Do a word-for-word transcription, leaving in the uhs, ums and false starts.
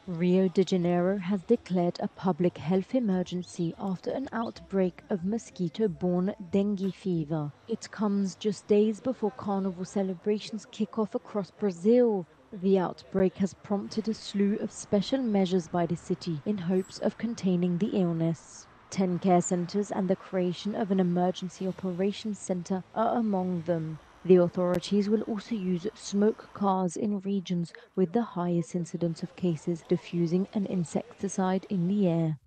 Rio de Janeiro has declared a public health emergency after an outbreak of mosquito-borne dengue fever. It comes just days before carnival celebrations kick off across Brazil. The outbreak has prompted a slew of special measures by the city in hopes of containing the illness. Ten care centers and the creation of an emergency operations center are among them. The authorities will also use smoke cars in regions with the highest incidence of cases, diffusing an insecticide in the air.